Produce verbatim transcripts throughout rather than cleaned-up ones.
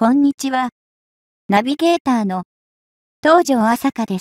こんにちは。ナビゲーターの東條朝香です。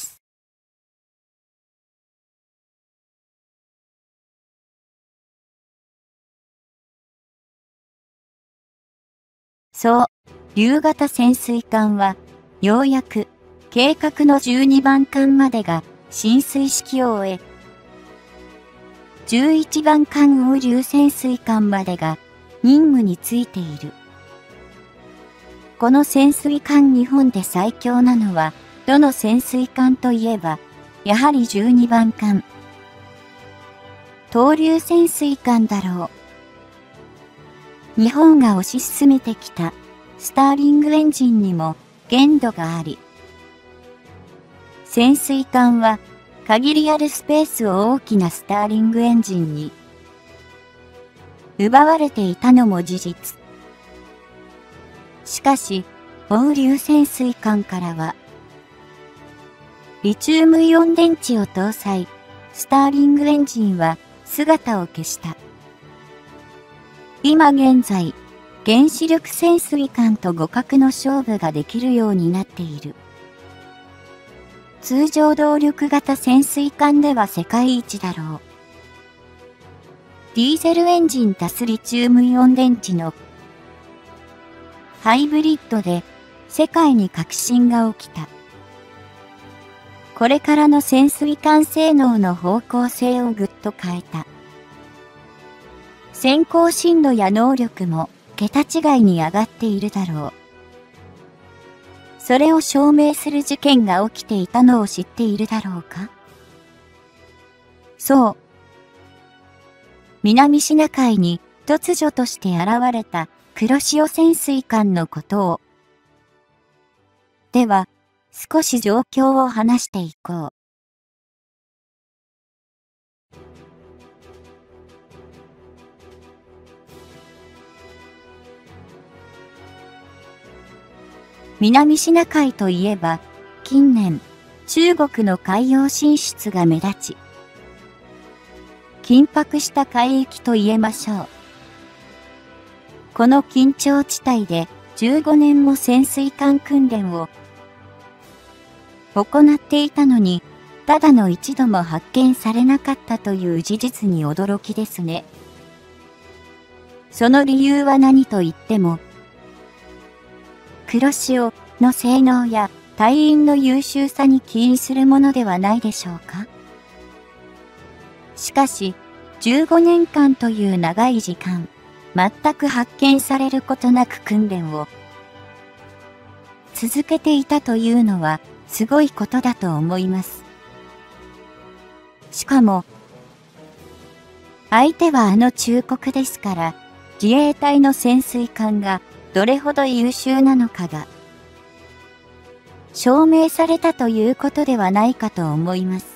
そう、竜型潜水艦は、ようやく計画のじゅうにばん艦までが進水式を終え、じゅういちばん艦応流潜水艦までが任務についている。この潜水艦日本で最強なのは、どの潜水艦といえば、やはりじゅうにばん艦。東流潜水艦だろう。日本が推し進めてきたスターリングエンジンにも限度があり、潜水艦は限りあるスペースを大きなスターリングエンジンに奪われていたのも事実。しかし、応流潜水艦からは、リチウムイオン電池を搭載、スターリングエンジンは姿を消した。今現在、原子力潜水艦と互角の勝負ができるようになっている。通常動力型潜水艦では世界一だろう。ディーゼルエンジン足すリチウムイオン電池のハイブリッドで世界に革新が起きた。これからの潜水艦性能の方向性をぐっと変えた。先行進路や能力も桁違いに上がっているだろう。それを証明する事件が起きていたのを知っているだろうか？そう。南シナ海に突如として現れた黒潮潜水艦のことを。では、少し状況を話していこう。南シナ海といえば、近年、中国の海洋進出が目立ち、緊迫した海域と言えましょう。この緊張地帯でじゅうごねんも潜水艦訓練を行っていたのに、ただの一度も発見されなかったという事実に驚きですね。その理由は何と言っても、黒潮の性能や隊員の優秀さに起因するものではないでしょうか。しかし、じゅうごねんかんという長い時間、全く発見されることなく訓練を続けていたというのはすごいことだと思います。しかも、相手はあの中国ですから、自衛隊の潜水艦がどれほど優秀なのかが証明されたということではないかと思います。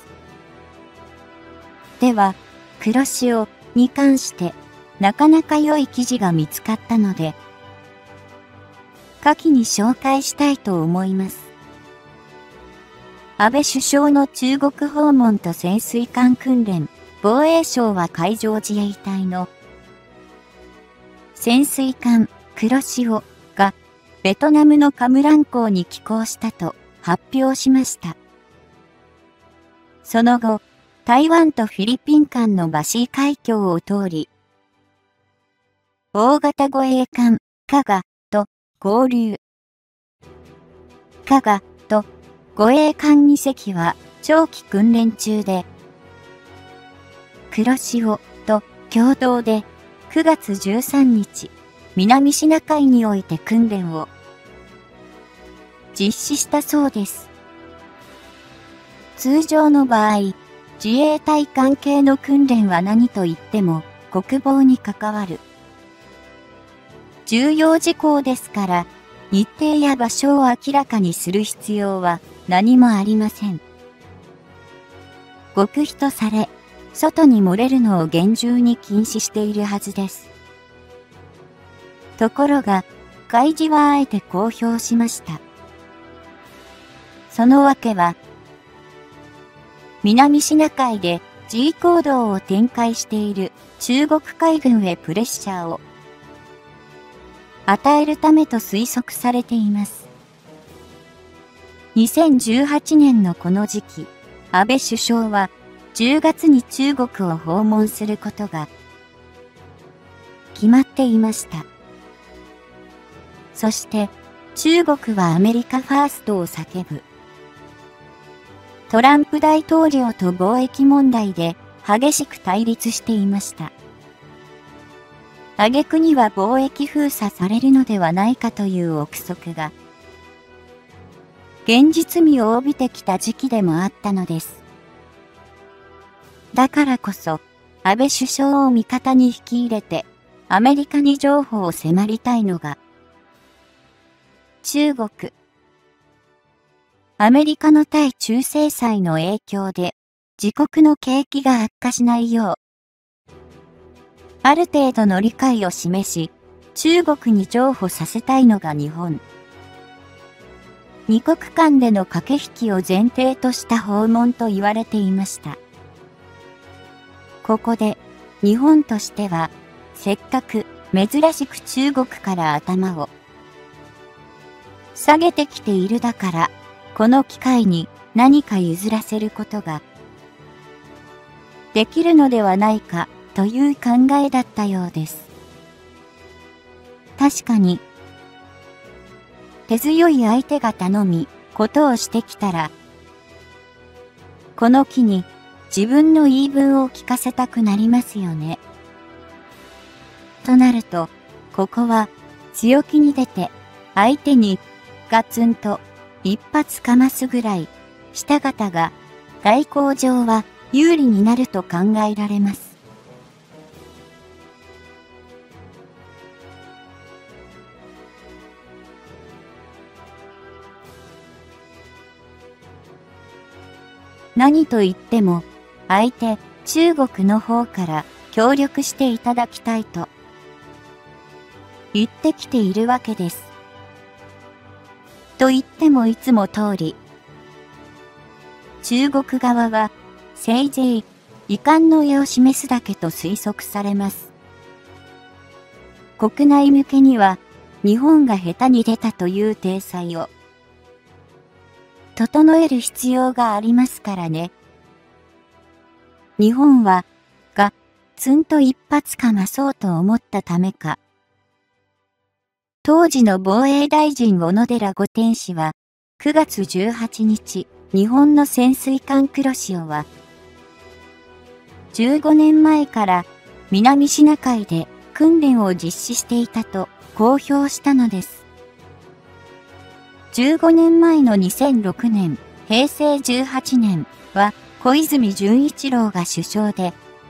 では、黒潮に関して、なかなか良い記事が見つかったので、下記に紹介したいと思います。安倍首相の中国訪問と潜水艦訓練、防衛省は海上自衛隊の潜水艦黒潮がベトナムのカムラン港に寄港したと発表しました。その後、台湾とフィリピン間のバシー海峡を通り、大型護衛艦、加賀と合流。加賀と護衛艦に隻は長期訓練中で、黒潮と共同でくがつじゅうさんにち、南シナ海において訓練を実施したそうです。通常の場合、自衛隊関係の訓練は何と言っても国防に関わる重要事項ですから、日程や場所を明らかにする必要は何もありません。極秘とされ、外に漏れるのを厳重に禁止しているはずです。ところが、海事はあえて公表しました。そのわけは、南シナ海で G 行動を展開している中国海軍へプレッシャーを与えるためと推測されています。にせんじゅうはちねんのこの時期、安倍首相はじゅうがつに中国を訪問することが決まっていました。そして中国はアメリカファーストを叫ぶ。トランプ大統領と貿易問題で激しく対立していました。挙句には貿易封鎖されるのではないかという憶測が現実味を帯びてきた時期でもあったのです。だからこそ安倍首相を味方に引き入れてアメリカに譲歩を迫りたいのが中国。アメリカの対中制裁の影響で自国の景気が悪化しないようある程度の理解を示し中国に譲歩させたいのが日本。二国間での駆け引きを前提とした訪問と言われていました。ここで日本としてはせっかく珍しく中国から頭を下げてきているだからこの機会に何か譲らせることができるのではないかという考えだったようです。確かに手強い相手が頼みことをしてきたらこの機に自分の言い分を聞かせたくなりますよね。となるとここは強気に出て相手にガツンと一発かますぐらいした方が外交上は有利になると考えられます。何と言っても相手中国の方から協力していただきたいと言ってきているわけです。と言ってもいつも通り中国側はせいぜい遺憾の意を示すだけと推測されます。国内向けには日本が下手に出たという体裁を整える必要がありますからね。日本はがツンと一発かまそうと思ったためか。当時の防衛大臣小野寺五天氏はくがつじゅうはちにち日本の潜水艦黒潮はじゅうごねんまえから南シナ海で訓練を実施していたと公表したのです。じゅうごねんまえのにせんろくねん、へいせいじゅうはちねんは小泉純一郎が首相で、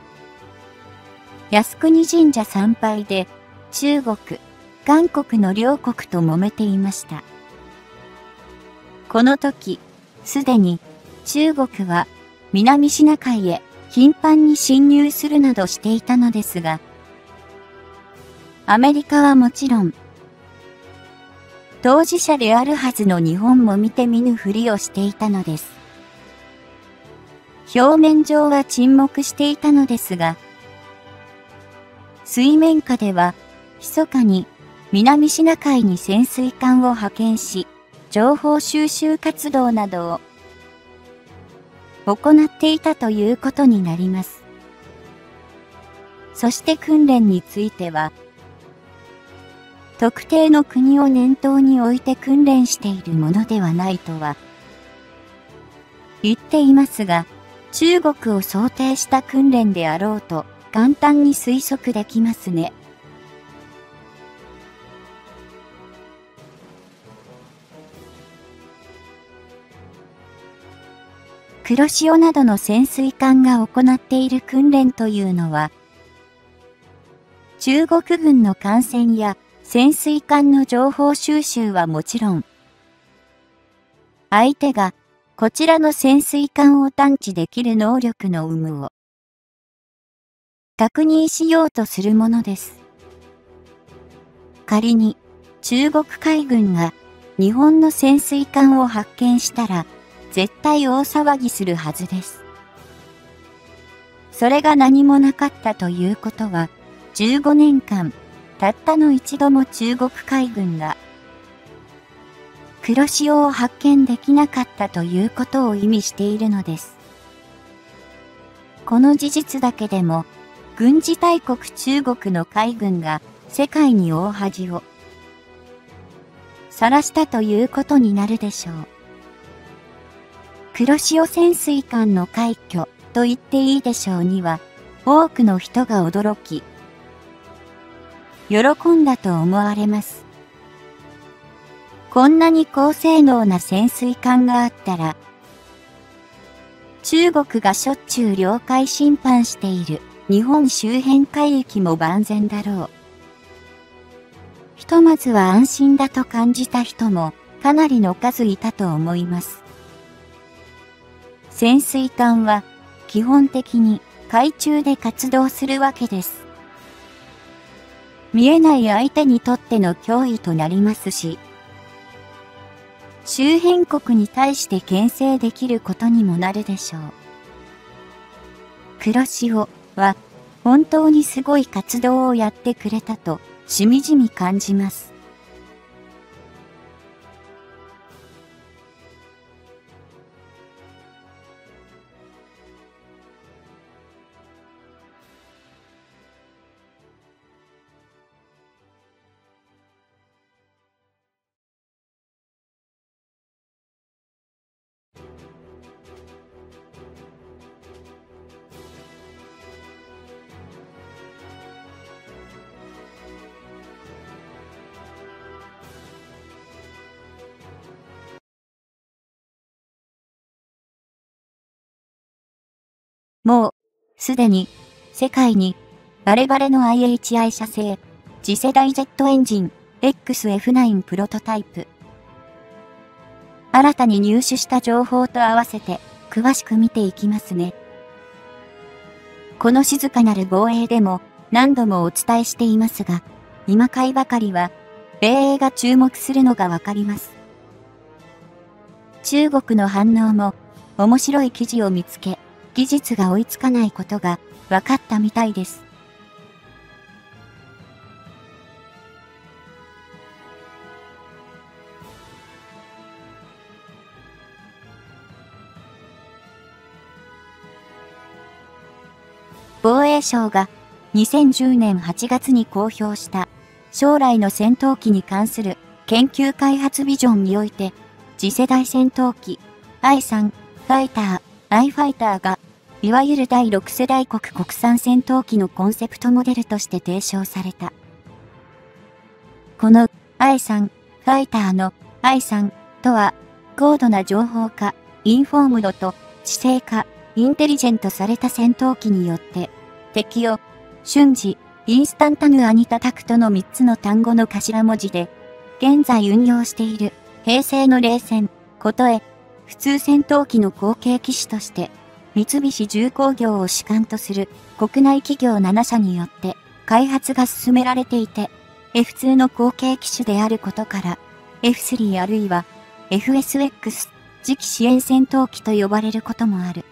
靖国神社参拝で中国、韓国の両国と揉めていました。この時、すでに中国は南シナ海へ頻繁に侵入するなどしていたのですが、アメリカはもちろん、当事者であるはずの日本も見て見ぬふりをしていたのです。表面上は沈黙していたのですが、水面下では、密かに南シナ海に潜水艦を派遣し、情報収集活動などを行っていたということになります。そして訓練については、特定の国を念頭に置いて訓練しているものではないとは言っていますが、中国を想定した訓練であろうと簡単に推測できますね。黒潮などの潜水艦が行っている訓練というのは、中国軍の艦船や潜水艦の情報収集はもちろん、相手がこちらの潜水艦を探知できる能力の有無を確認しようとするものです。仮に中国海軍が日本の潜水艦を発見したら絶対大騒ぎするはずです。それが何もなかったということはじゅうごねんかんたったの一度も中国海軍が黒潮を発見できなかったということを意味しているのです。この事実だけでも、軍事大国中国の海軍が世界に大恥を晒したということになるでしょう。黒潮潜水艦の快挙と言っていいでしょうには、多くの人が驚き、喜んだと思われます。こんなに高性能な潜水艦があったら、中国がしょっちゅう領海侵犯している日本周辺海域も万全だろう。ひとまずは安心だと感じた人もかなりの数いたと思います。潜水艦は基本的に海中で活動するわけです。見えない相手にとっての脅威となりますし、周辺国に対して牽制できることにもなるでしょう。黒潮は本当にすごい活動をやってくれたとしみじみ感じます。もう、すでに、世界に、バレバレの アイエイチアイ 社製、次世代ジェットエンジン、エックスエフナイン プロトタイプ。新たに入手した情報と合わせて、詳しく見ていきますね。この静かなる防衛でも、何度もお伝えしていますが、今回ばかりは、米英が注目するのがわかります。中国の反応も、面白い記事を見つけ、技術が追いつかないことが分かったみたいです。防衛省がにせんじゅうねんはちがつに公表した将来の戦闘機に関する研究開発ビジョンにおいて、次世代戦闘機 アイスリー ファイター、アイファイターがいわゆるだいろく世代国国産戦闘機のコンセプトモデルとして提唱された。この アイスリー ファイターの アイスリー とは、高度な情報化、インフォームドと知性化、インテリジェントされた戦闘機によって、敵を瞬時、インスタンタヌアに叩くとのみっつの単語の頭文字で、現在運用している平成の冷戦、ことへ、普通戦闘機の後継機種として、三菱重工業を主幹とする国内企業ななしゃによって開発が進められていて、エフツー の後継機種であることから、エフスリー あるいは エフエスエックス 次期支援戦闘機と呼ばれることもある。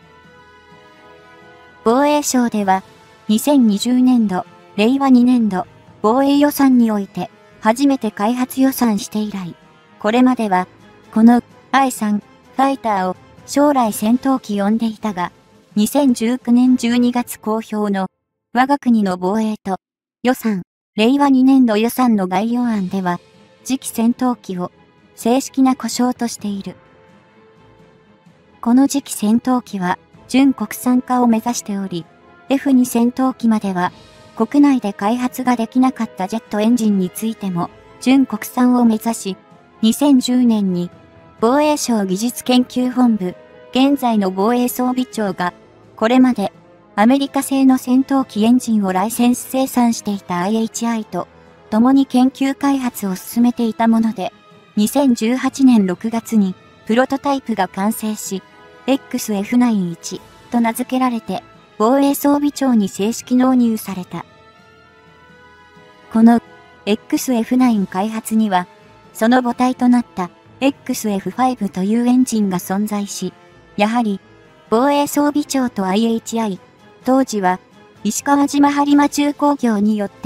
防衛省では、にせんにじゅうねんど、れいわにねんど、防衛予算において、初めて開発予算して以来、これまでは、この アイスリー ファイターを将来戦闘機呼んでいたが、にせんじゅうきゅうねんじゅうにがつ公表の我が国の防衛と予算、れいわにねんど予算の概要案では、次期戦闘機を正式な呼称としている。この次期戦闘機は準国産化を目指しており、エフツー 戦闘機までは国内で開発ができなかったジェットエンジンについても準国産を目指し、にせんじゅうねんに防衛省技術研究本部、現在の防衛装備庁が、これまでアメリカ製の戦闘機エンジンをライセンス生産していた アイエイチアイ と共に研究開発を進めていたもので、にせんじゅうはちねんろくがつにプロトタイプが完成し、エックスエフナインワン と名付けられて防衛装備庁に正式納入された。この エックスエフナイン 開発には、その母体となった エックスエフファイブ というエンジンが存在し、やはり防衛装備庁と アイエイチアイ、当時は石川島播磨重工業によって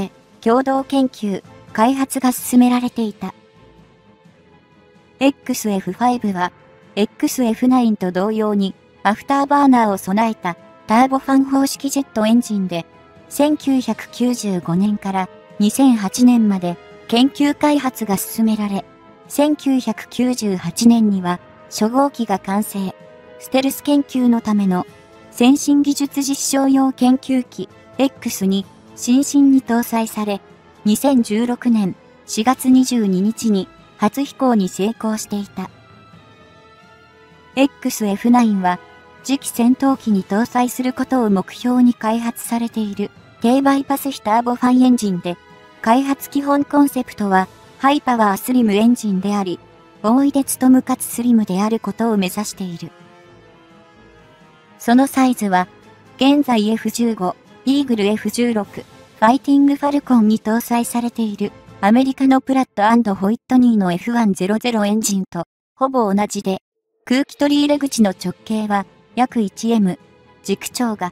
共同研究、開発が進められていた。エックスエフファイブ は、エックスエフナイン と同様に、アフターバーナーを備えたターボファン方式ジェットエンジンで、せんきゅうひゃくきゅうじゅうごねんからにせんはちねんまで研究開発が進められ、せんきゅうひゃくきゅうじゅうはちねんには初号機が完成、ステルス研究のための先進技術実証用研究機 X に新進に搭載され、にせんじゅうろくねんしがつにじゅうににちに初飛行に成功していた。エックスエフナイン は次期戦闘機に搭載することを目標に開発されている低バイパス比ターボファンエンジンで、開発基本コンセプトはハイパワースリムエンジンであり、大出務かつスリムであることを目指している。そのサイズは、現在 エフじゅうご、イーグル エフじゅうろく、ファイティングファルコンに搭載されているアメリカのプラット&ホイットニーの エフひゃくエンジンとほぼ同じで、空気取り入れ口の直径は約 いちエム、軸長が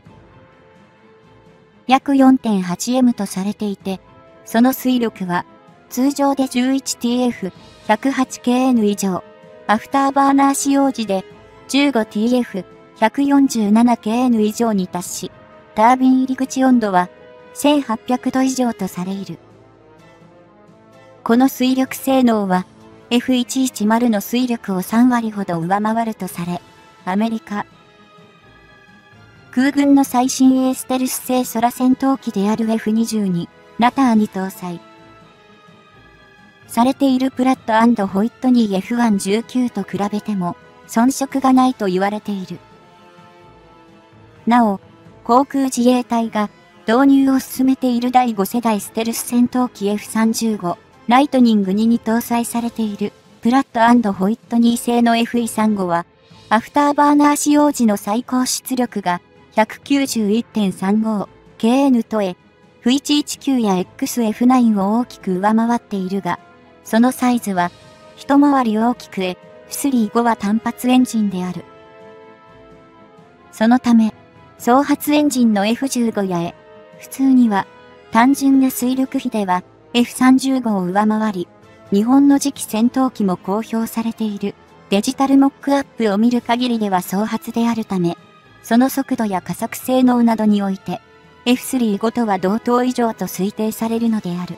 約 よんてんはちエム とされていて、その推力は通常で じゅういちティーエフ、ひゃくはちケーエヌ 以上、アフターバーナー使用時で じゅうごティーエフ、ひゃくよんじゅうななケーエヌ 以上に達し、タービン入り口温度はせんはっぴゃくど以上とされる。この推力性能は エフいちいちまる の推力をさんわりほど上回るとされ、アメリカ空軍の最新鋭ステルス製空戦闘機である エフにじゅうに ナターに搭載されているプラット&ホイットニー エフじゅうきゅう と比べても遜色がないと言われている。なお、航空自衛隊が導入を進めているだいご世代ステルス戦闘機 エフさんじゅうご、ライトニングにに搭載されているプラット&ホイットニー製の エフさんじゅうご は、アフターバーナー使用時の最高出力が ひゃくきゅうじゅういってんさんごケーエヌ とえ、エフいちいちきゅうや エックスエフナイン を大きく上回っているが、そのサイズは一回り大きく エフスリーじゅうご は単発エンジンである。そのため、双発エンジンの エフじゅうご や エ、普通には単純な推力比では エフさんじゅうご を上回り、日本の次期戦闘機も公表されているデジタルモックアップを見る限りでは双発であるため、その速度や加速性能などにおいて エフスリーじゅうご とは同等以上と推定されるのである。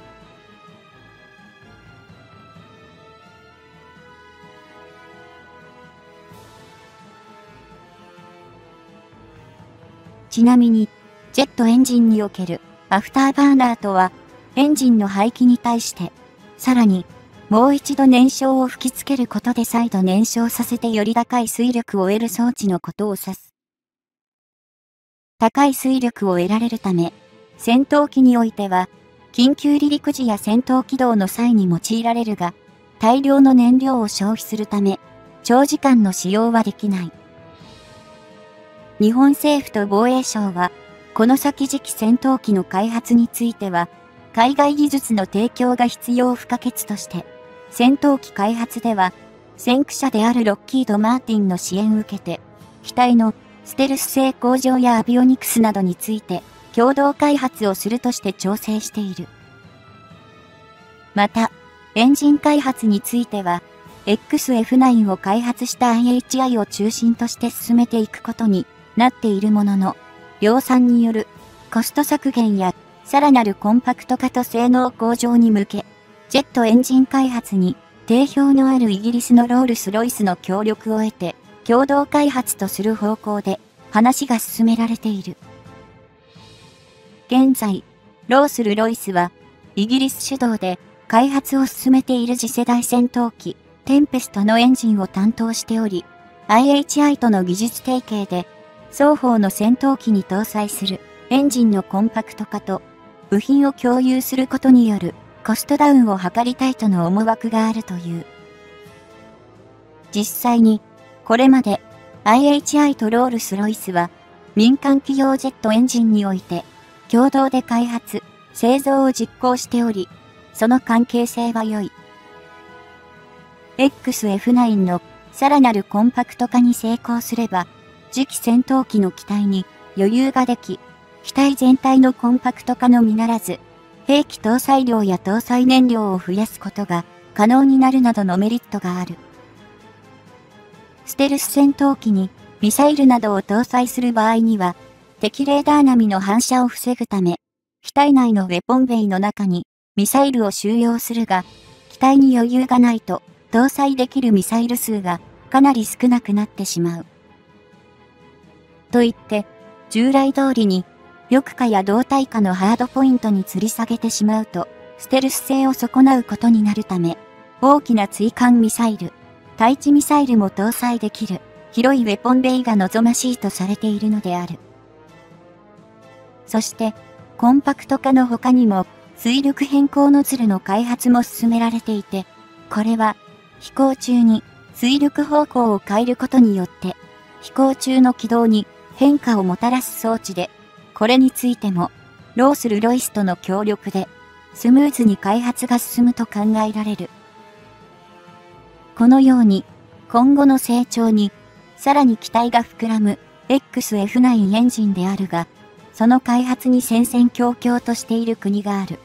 ちなみに、ジェットエンジンにおけるアフターバーナーとは、エンジンの排気に対して、さらに、もう一度燃焼を吹きつけることで再度燃焼させてより高い推力を得る装置のことを指す。高い推力を得られるため、戦闘機においては、緊急離陸時や戦闘起動の際に用いられるが、大量の燃料を消費するため、長時間の使用はできない。日本政府と防衛省は、この先次期戦闘機の開発については、海外技術の提供が必要不可欠として、戦闘機開発では、先駆者であるロッキード・マーティンの支援を受けて、機体のステルス性向上やアビオニクスなどについて、共同開発をするとして調整している。また、エンジン開発については、エックスエフナイン を開発した アイエイチアイ を中心として進めていくことになっているものの、量産によるコスト削減やさらなるコンパクト化と性能向上に向け、ジェットエンジン開発に定評のあるイギリスのロールス・ロイスの協力を得て、共同開発とする方向で話が進められている。現在、ロースル・ロイスはイギリス主導で開発を進めている次世代戦闘機テンペストのエンジンを担当しており、アイエイチアイ との技術提携で双方の戦闘機に搭載するエンジンのコンパクト化と部品を共有することによるコストダウンを図りたいとの思惑があるという。実際に、これまで アイエイチアイ とロールス・ロイスは民間企業ジェットエンジンにおいて共同で開発、製造を実行しており、その関係性は良い。エックスエフナイン のさらなるコンパクト化に成功すれば、次期戦闘機の機体に余裕ができ、機体全体のコンパクト化のみならず、 兵器搭載量や搭載燃料を増やすことが可能になるなどのメリットがある。ステルス戦闘機にミサイルなどを搭載する場合には、敵レーダー並みの反射を防ぐため、機体内のウェポンベイの中にミサイルを収容するが、機体に余裕がないと搭載できるミサイル数がかなり少なくなってしまう。と言って、従来通りに翼化や動体化のハードポイントに吊り下げてしまうと、ステルス性を損なうことになるため、大きな追艦ミサイル、対地ミサイルも搭載できる広いウェポンベイが望ましいとされているのである。そして、コンパクト化の他にも、水力変更ノズルの開発も進められていて、これは、飛行中に水力方向を変えることによって、飛行中の軌道に変化をもたらす装置で、これについても、ロースル・ロイスとの協力で、スムーズに開発が進むと考えられる。このように、今後の成長に、さらに期待が膨らむ エックスエフナイン エンジンであるが、その開発に戦々恐々としている国がある。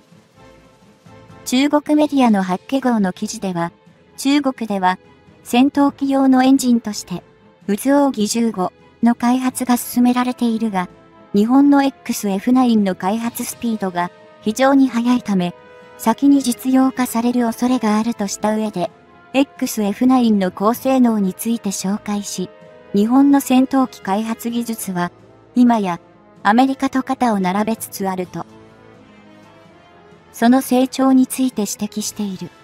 中国メディアの八景号の記事では、中国では戦闘機用のエンジンとして、渦扇じゅうごの開発が進められているが、日本の エックスエフナイン の開発スピードが非常に速いため、先に実用化される恐れがあるとした上で、エックスエフナイン の高性能について紹介し、日本の戦闘機開発技術は、今やアメリカと肩を並べつつあると、その成長について指摘している。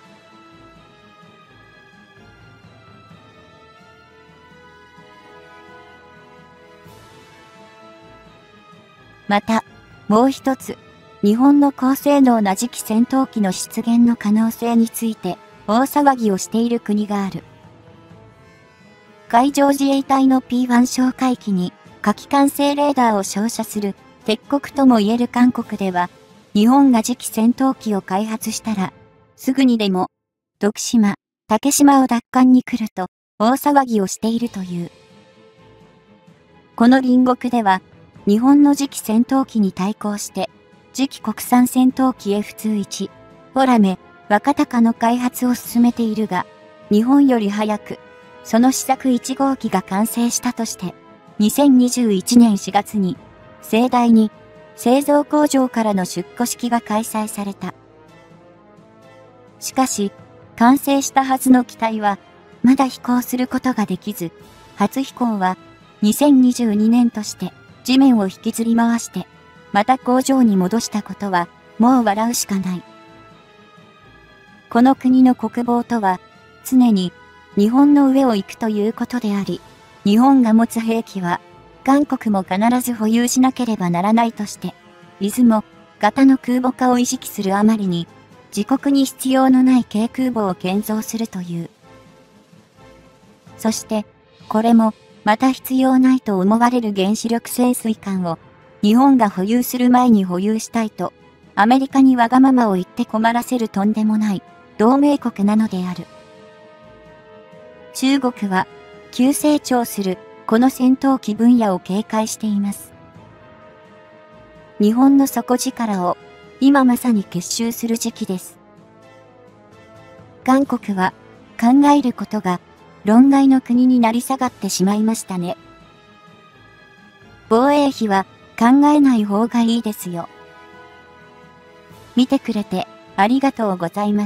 また、もう一つ、日本の高性能な次期戦闘機の出現の可能性について、大騒ぎをしている国がある。海上自衛隊の ピーワン 哨戒機に、火器管制レーダーを照射する、鉄国とも言える韓国では、日本が次期戦闘機を開発したら、すぐにでも、徳島、竹島を奪還に来ると、大騒ぎをしているという。この隣国では、日本の次期戦闘機に対抗して、次期国産戦闘機 エフにじゅういち、フォラメ、若鷹の開発を進めているが、日本より早く、その試作いち号機が完成したとして、にせんにじゅういちねんしがつに、盛大に、製造工場からの出庫式が開催された。しかし、完成したはずの機体は、まだ飛行することができず、初飛行は、にせんにじゅうにねんとして、地面を引きずり回して、また工場に戻したことは、もう笑うしかない。この国の国防とは、常に、日本の上を行くということであり、日本が持つ兵器は、韓国も必ず保有しなければならないとして、出雲型の空母化を意識するあまりに、自国に必要のない軽空母を建造するという。そして、これも、また必要ないと思われる原子力潜水艦を、日本が保有する前に保有したいと、アメリカにわがままを言って困らせるとんでもない同盟国なのである。中国は、急成長するこの戦闘機分野を警戒しています。日本の底力を今まさに結集する時期です。韓国は考えることが論外の国になり下がってしまいましたね。防衛費は考えない方がいいですよ。見てくれてありがとうございます。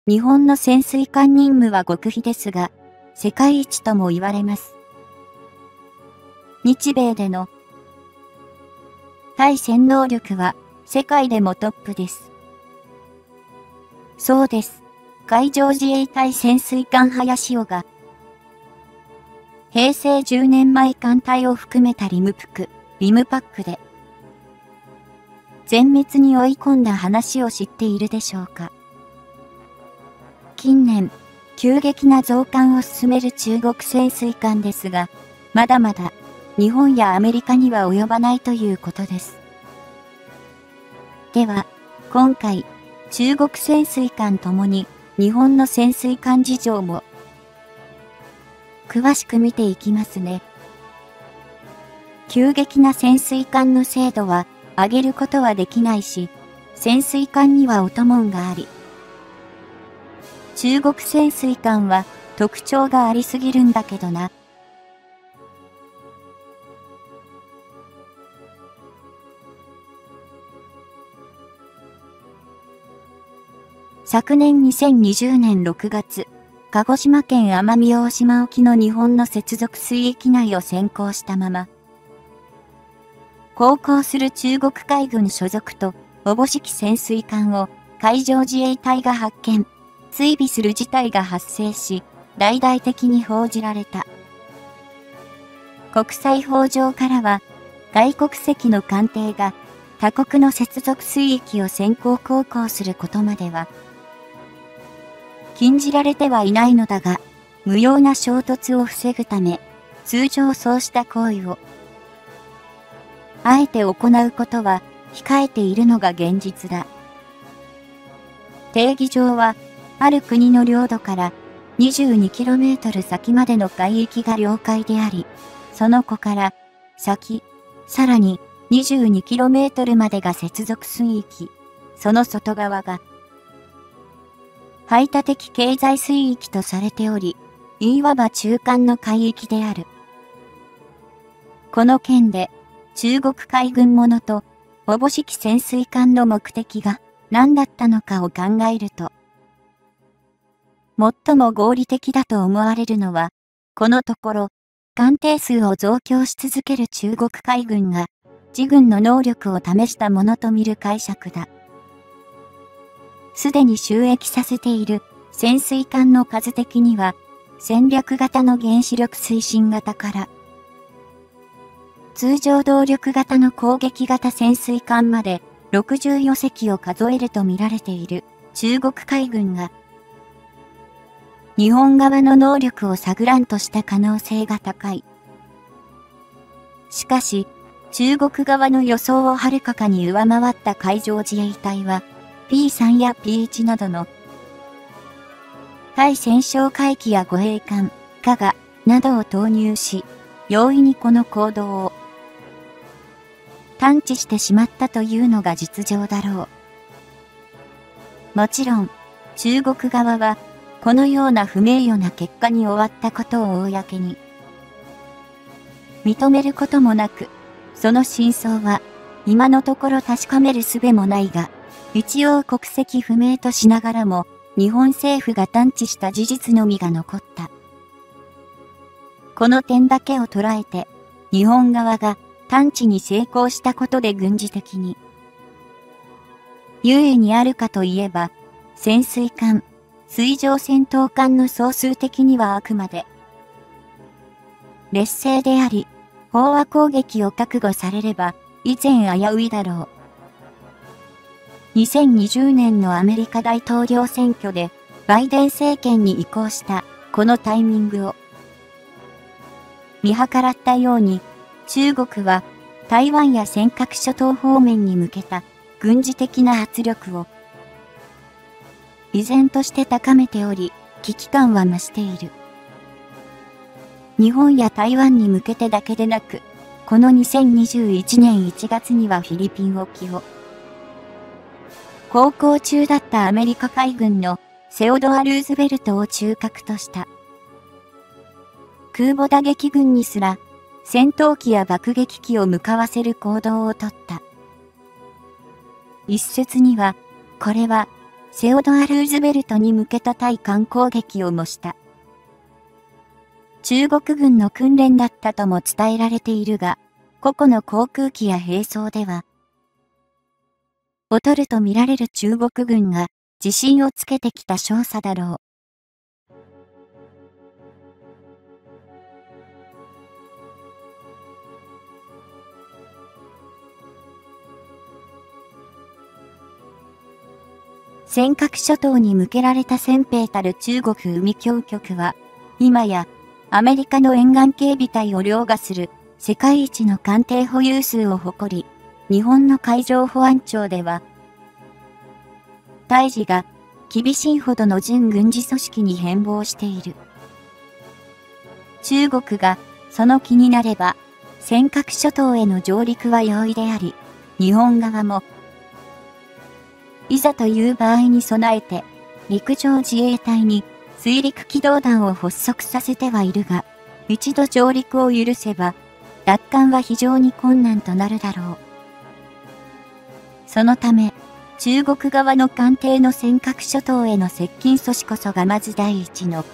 日本の潜水艦任務は極秘ですが、世界一とも言われます。日米での対戦能力は世界でもトップです。そうです。海上自衛隊潜水艦早潮が、平成じゅうねんまえ艦隊を含めたリムプク、リムパックで、全滅に追い込んだ話を知っているでしょうか。近年、急激な増艦を進める中国潜水艦ですが、まだまだ日本やアメリカには及ばないということです。では、今回、中国潜水艦ともに日本の潜水艦事情も詳しく見ていきますね。急激な潜水艦の精度は上げることはできないし、潜水艦には音門があり、中国潜水艦は特徴がありすぎるんだけどな。昨年にせんにじゅうねんろくがつ、鹿児島県奄美大島沖の日本の接続水域内を先行したまま、航行する中国海軍所属とおぼしき潜水艦を海上自衛隊が発見、追尾する事態が発生し、大々的に報じられた。国際法上からは、外国籍の艦艇が他国の接続水域を先行航行することまでは、禁じられてはいないのだが、無用な衝突を防ぐため、通常そうした行為を、あえて行うことは控えているのが現実だ。定義上は、ある国の領土から にじゅうにキロメートル 先までの海域が領海であり、その子から先、さらに にじゅうにキロメートル までが接続水域、その外側が排他的経済水域とされており、いわば中間の海域である。この件で、中国海軍ものと、おぼしき潜水艦の目的が何だったのかを考えると、最も合理的だと思われるのは、このところ、艦艇数を増強し続ける中国海軍が、自軍の能力を試したものと見る解釈だ。すでに収益させている潜水艦の数的には、戦略型の原子力推進型から、通常動力型の攻撃型潜水艦までろくじゅうよ隻を数えると見られている中国海軍が、日本側の能力を探らんとした可能性が高い。しかし、中国側の予想をはるかかに上回った海上自衛隊は、ピースリー や ピーワン などの対戦勝海機や護衛艦、加賀などを投入し、容易にこの行動を探知してしまったというのが実情だろう。もちろん、中国側は、このような不名誉な結果に終わったことを公に認めることもなく、その真相は今のところ確かめる術もないが、一応国籍不明としながらも日本政府が探知した事実のみが残った。この点だけを捉えて、日本側が探知に成功したことで軍事的に優位にあるかといえば、潜水艦、水上戦闘艦の総数的にはあくまで劣勢であり、飽和攻撃を覚悟されれば以前危ういだろう。にせんにじゅうねんのアメリカ大統領選挙でバイデン政権に移行したこのタイミングを見計らったように、中国は台湾や尖閣諸島方面に向けた軍事的な圧力を依然として高めており、危機感は増している。日本や台湾に向けてだけでなく、このにせんにじゅういちねんいちがつにはフィリピン沖を航行中だったアメリカ海軍のセオドア・ルーズベルトを中核とした空母打撃群にすら戦闘機や爆撃機を向かわせる行動をとった。一説には、これはセオドア・ルーズベルトに向けた対艦攻撃を模した。中国軍の訓練だったとも伝えられているが、個々の航空機や兵装では、劣ると見られる中国軍が自信をつけてきた証左だろう。尖閣諸島に向けられた先兵たる中国海峡局は、今やアメリカの沿岸警備隊を凌駕する世界一の艦艇保有数を誇り、日本の海上保安庁では、対峙が厳しいほどの準軍事組織に変貌している。中国がその気になれば、尖閣諸島への上陸は容易であり、日本側も、いざという場合に備えて、陸上自衛隊に水陸機動団を発足させてはいるが、一度上陸を許せば、奪還は非常に困難となるだろう。そのため、中国側の艦艇の尖閣諸島への接近阻止こそがまず第一の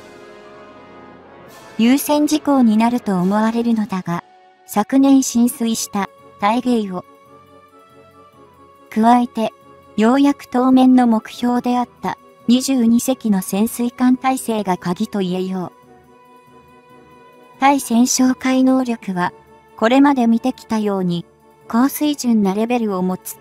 優先事項になると思われるのだが、昨年進水した大鯨を加えて、ようやく当面の目標であったにじゅうにせきの潜水艦体制が鍵と言えよう。対潜哨戒能力は、これまで見てきたように、高水準なレベルを持つ。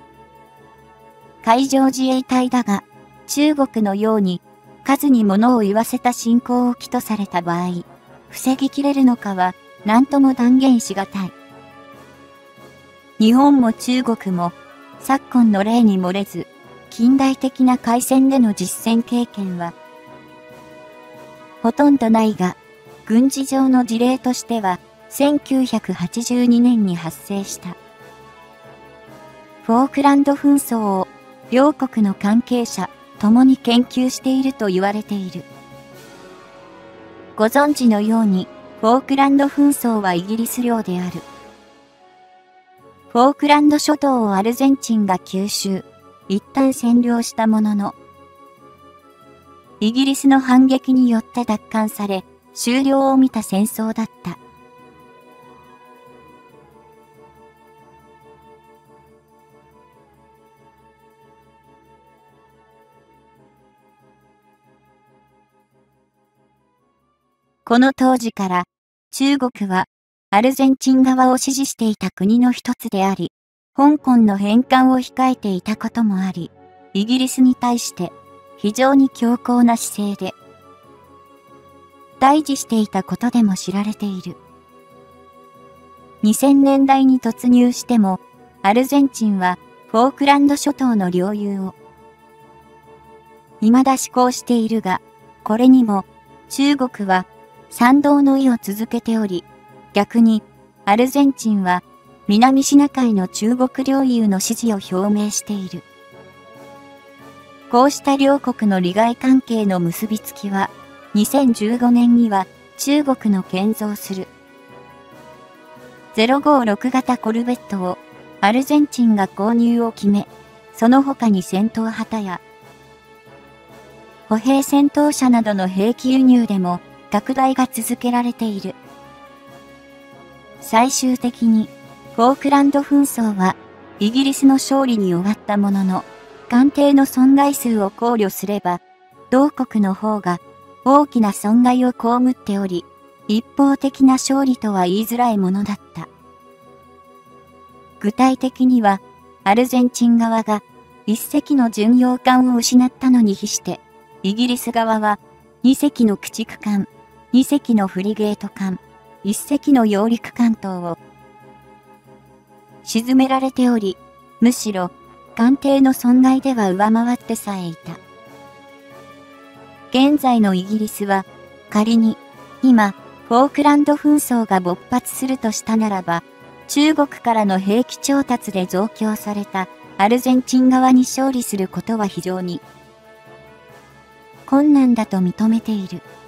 海上自衛隊だが、中国のように、数に物を言わせた侵攻を起とされた場合、防ぎきれるのかは、何とも断言しがたい。日本も中国も、昨今の例に漏れず、近代的な海戦での実戦経験は、ほとんどないが、軍事上の事例としては、せんきゅうひゃくはちじゅうにねんに発生した。フォークランド紛争を、両国の関係者、共に研究していると言われている。ご存知のように、フォークランド紛争はイギリス領である。フォークランド諸島をアルゼンチンが吸収、一旦占領したものの、イギリスの反撃によって奪還され、終了を見た戦争だった。この当時から、中国は、アルゼンチン側を支持していた国の一つであり、香港の返還を控えていたこともあり、イギリスに対して非常に強硬な姿勢で、対峙していたことでも知られている。にせんねんだいに突入しても、アルゼンチンはフォークランド諸島の領有を、未だ施行しているが、これにも中国は賛同の意を続けており、逆に、アルゼンチンは、南シナ海の中国領有の支持を表明している。こうした両国の利害関係の結びつきは、にせんじゅうごねんには中国の建造するゼロごろくがたコルベットをアルゼンチンが購入を決め、その他に戦闘旗や歩兵戦闘車などの兵器輸入でも拡大が続けられている。最終的に、フォークランド紛争は、イギリスの勝利に終わったものの、艦艇の損害数を考慮すれば、同国の方が大きな損害を被っており、一方的な勝利とは言いづらいものだった。具体的には、アルゼンチン側が一隻の巡洋艦を失ったのに比して、イギリス側は二隻の駆逐艦、二隻のフリゲート艦、一隻の揚陸艦等を沈められており、むしろ艦艇の損害では上回ってさえいた。現在のイギリスは仮に今フォークランド紛争が勃発するとしたならば、中国からの兵器調達で増強されたアルゼンチン側に勝利することは非常に困難だと認めている。